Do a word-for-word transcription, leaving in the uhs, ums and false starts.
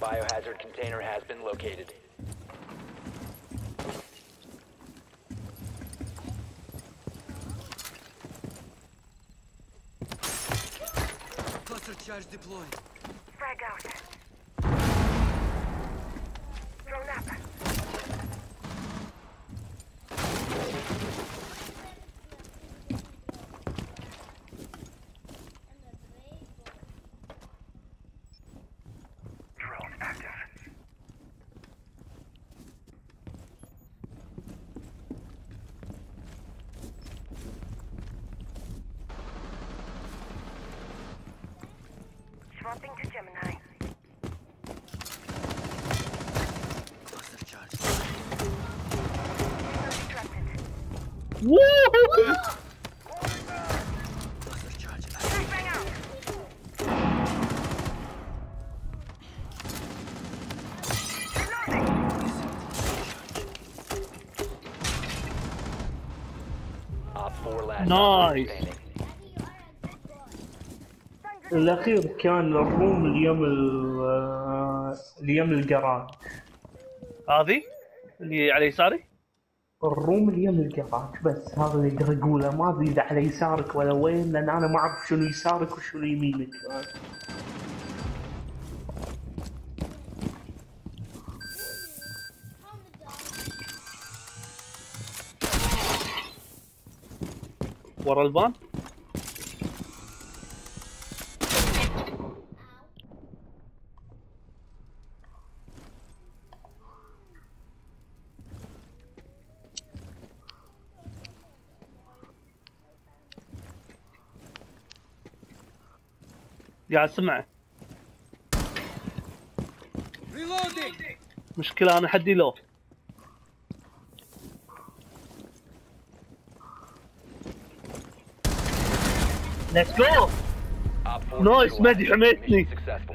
biohazard container has been located. Cluster charge deployed. Frag out. Drone up. Drone active. Swapping to Gemini. Cluster charge. Disrupted. Woo! Cluster charge. Flashbang out. Op four last Nice. operator standing. الأخير كان الروم اليوم ال- اليوم الجراج. هذه اللي على يساري. الروم اليوم الجراج بس هذا اللي اقدر اقوله، ما ادري اذا على يسارك ولا وين، لان انا ما اعرف شنو يسارك وشنو يمينك. ورا البان. قاعد سمعه. Reloading. مشكلة أنا حدي لو. Let's go. Op four Nice, neutralized. مدي حميتني. Mission successful.